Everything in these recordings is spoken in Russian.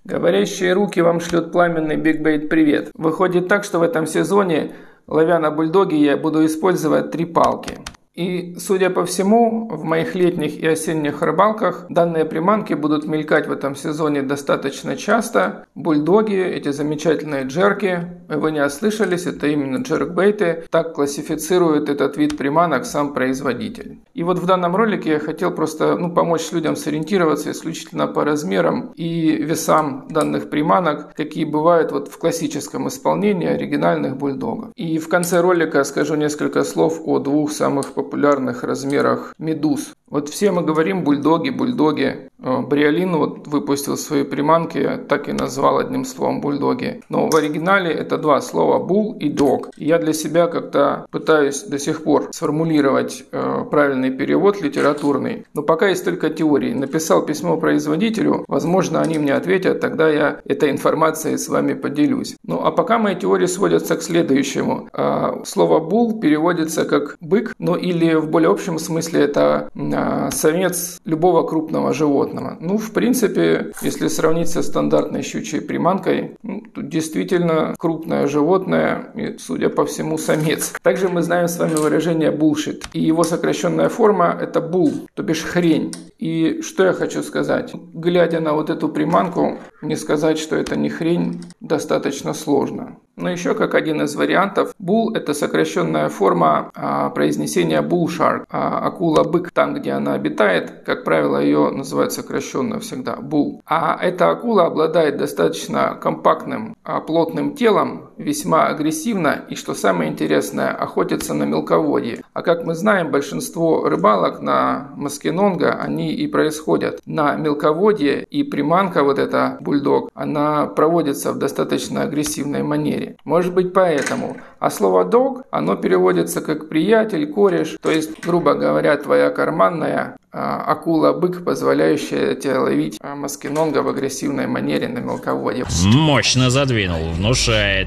Говорящие руки вам шлют пламенный бигбейт привет. Выходит так, что в этом сезоне, ловя на бульдоге, я буду использовать 3 палки. И, судя по всему, в моих летних и осенних рыбалках данные приманки будут мелькать в этом сезоне достаточно часто. Бульдоги, эти замечательные джерки, вы не ослышались, это именно джеркбейты. Так классифицирует этот вид приманок сам производитель. И вот в данном ролике я хотел просто помочь людям сориентироваться исключительно по размерам и весам данных приманок, какие бывают в классическом исполнении оригинальных бульдогов. И в конце ролика скажу несколько слов о 2 самых популярных размерах медуз. Вот все мы говорим бульдоги. Бриолин выпустил свои приманки, так и назвал одним словом бульдоги. Но в оригинале это 2 слова bull и dog. И я для себя как-то пытаюсь до сих пор сформулировать правильный перевод литературный. Но пока есть только теории. Написал письмо производителю, возможно, они мне ответят, тогда я этой информацией с вами поделюсь. А пока мои теории сводятся к следующему. Слово bull переводится как бык, или в более общем смысле это самец любого крупного животного. В принципе, если сравнить со стандартной щучьей приманкой, тут действительно крупное животное и, судя по всему, самец. Также мы знаем с вами выражение bullshit, и его сокращенная форма это bull, то бишь хрень. И что я хочу сказать? Глядя на эту приманку, не сказать, что это не хрень, достаточно сложно. Но еще как один из вариантов, bull это сокращенная форма произнесения bull shark. Акула-бык, там где она обитает, как правило, ее называют сокращенно всегда bull. А эта акула обладает достаточно компактным, плотным телом, весьма агрессивно и, что самое интересное, охотится на мелководье. А как мы знаем, большинство рыбалок на маскинонга, они и происходят на мелководье, и приманка эта бульдог, она проводится в достаточно агрессивной манере. Может быть поэтому. А слово dog, оно переводится как приятель, кореш, то есть, грубо говоря, твоя карманная акула-бык, позволяющая тебе ловить маскинонга в агрессивной манере на мелководье. Мощно задвинул, внушает.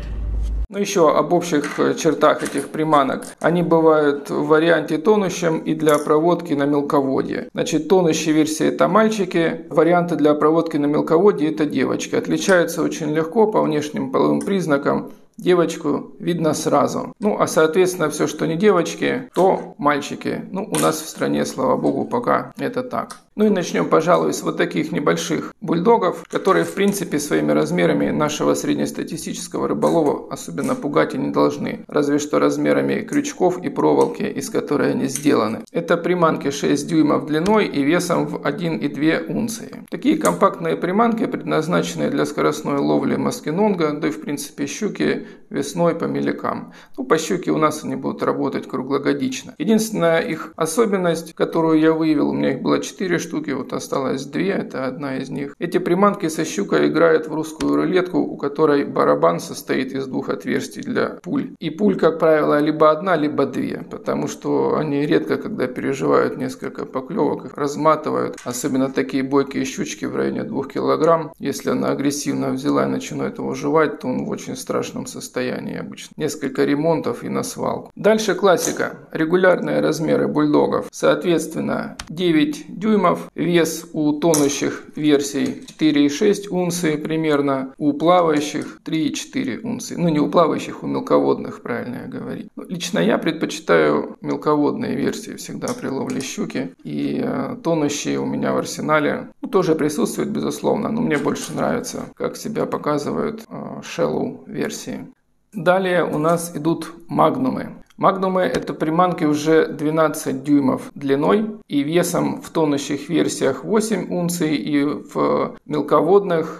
Еще об общих чертах этих приманок. Они бывают в варианте тонущем и для проводки на мелководье. Тонущие версии это мальчики, варианты для проводки на мелководье это девочки. Отличаются очень легко по внешним половым признакам. Девочку видно сразу. А соответственно все, что не девочки, то мальчики. У нас в стране, слава богу, пока это так. И начнем, пожалуй, с таких небольших бульдогов, которые в принципе своими размерами нашего среднестатистического рыболова особенно пугать и не должны. Разве что размерами крючков и проволоки, из которой они сделаны. Это приманки 6 дюймов длиной и весом в 1,2 унции. Такие компактные приманки, предназначенные для скоростной ловли маскинонга, да и в принципе щуки, весной по мелякам. По щуке у нас они будут работать круглогодично. Единственная их особенность, которую я выявил, у меня их было 4 штуки, осталось 2, это одна из них. Эти приманки со щукой играют в русскую рулетку, у которой барабан состоит из 2 отверстий для пуль. И пуль, как правило, либо 1, либо 2, потому что они редко, когда переживают несколько поклевок, их разматывают. Особенно такие бойкие щучки в районе 2 килограмм. Если она агрессивно взяла и начинает его жевать, то он в очень страшном состоянии обычно. Несколько ремонтов и на свалку. Дальше классика. Регулярные размеры бульдогов. Соответственно, 9 дюймов. Вес у тонущих версий 4,6 унции примерно. У плавающих 3,4 унции. Не у плавающих, у мелководных, правильно я говорю. Лично я предпочитаю мелководные версии всегда при ловле щуки. И тонущие у меня в арсенале тоже присутствуют, безусловно. Но мне больше нравится, как себя показывают shallow версии. Далее у нас идут магнумы. Магнумы это приманки уже 12 дюймов длиной и весом в тонущих версиях 8 унций и в мелководных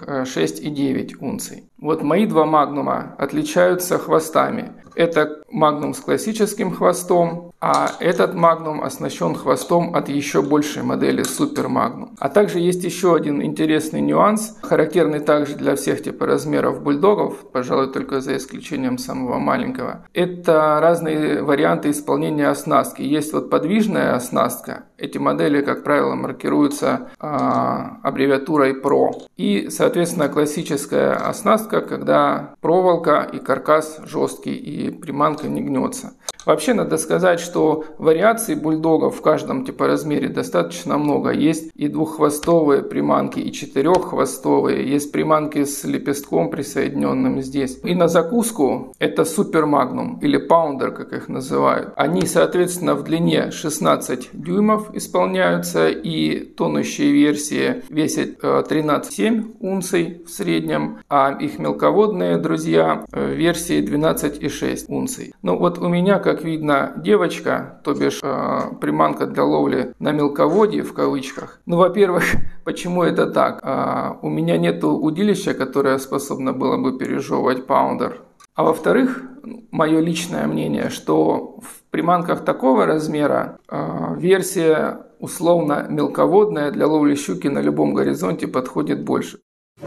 6,9 унций. Мои 2 магнума отличаются хвостами. Это магнум с классическим хвостом, а этот магнум оснащен хвостом от еще большей модели Super Magnum. А также есть еще один интересный нюанс, характерный также для всех размеров бульдогов, пожалуй, только за исключением самого маленького. Это разные варианты исполнения оснастки. Есть подвижная оснастка. Эти модели, как правило, маркируются аббревиатурой PRO. И, соответственно, классическая оснастка, когда проволока и каркас жесткий и приманка не гнется. Вообще надо сказать, что вариаций бульдогов в каждом размере достаточно много. Есть и двуххвостовые приманки, и четыреххвостовые. Есть приманки с лепестком присоединенным здесь. И на закуску это Super Magnum или Pounder, как их называют. Они, соответственно, в длине 16 дюймов исполняются, и тонущие версии весят 13,7 унций в среднем, а их мелководные друзья версии 12,6 унций. Ну вот у меня, как видно, девочка, то бишь приманка для ловли на мелководье в кавычках. Ну, во-первых, почему это так? У меня нет удилища, которое способно было бы пережевывать паундер. А во-вторых, мое личное мнение, что в приманках такого размера версия условно мелководная для ловли щуки на любом горизонте подходит больше.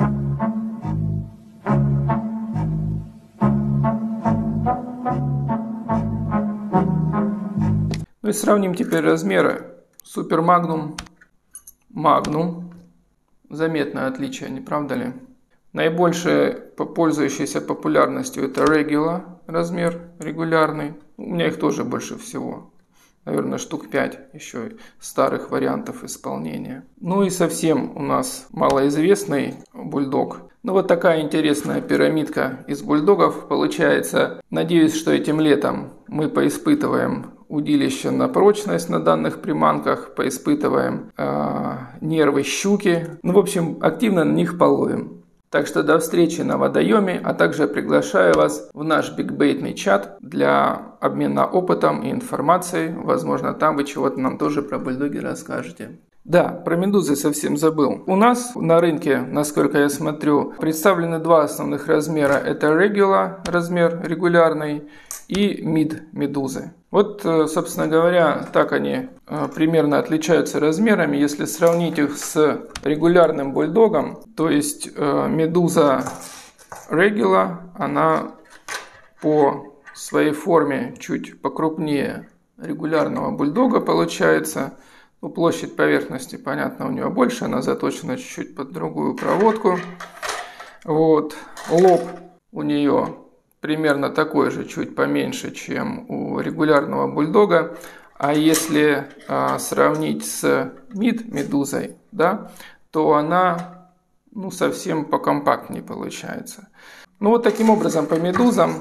Ну и сравним теперь размеры. Super Magnum, Magnum. Заметное отличие, не правда ли? Наибольший пользующийся популярностью это Regular размер, регулярный. У меня их тоже больше всего. Наверное, штук 5 еще старых вариантов исполнения. Ну и совсем у нас малоизвестный бульдог. Ну вот такая интересная пирамидка из бульдогов получается. Надеюсь, что этим летом мы поиспытываем удилище на прочность на данных приманках, поиспытываем нервы щуки. Ну, в общем, активно на них половим. Так что до встречи на водоеме, а также приглашаю вас в наш бигбейтный чат для обмена опытом и информацией. Возможно, там вы чего-то нам тоже про бульдоги расскажете. Да, про медузы совсем забыл. У нас на рынке, насколько я смотрю, представлены два основных размера. Это Regular размер, регулярный, и Mid медузы. Вот, собственно говоря, так они примерно отличаются размерами. Если сравнить их с регулярным бульдогом, то есть медуза Regular, она по своей форме чуть покрупнее регулярного бульдога получается. Ну, площадь поверхности, понятно, у нее больше, она заточена чуть-чуть под другую проводку. Вот. Лоб у нее примерно такой же, чуть поменьше, чем у регулярного бульдога. А если сравнить с медузой, да, то она совсем покомпактнее получается. Ну вот таким образом по медузам.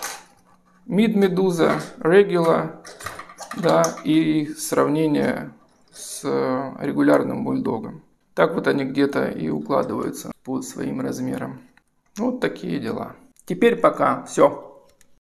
Медуза, Regular, да, и сравнение с регулярным бульдогом. Так вот они где-то и укладываются по своим размерам. Вот такие дела. Теперь пока. Все.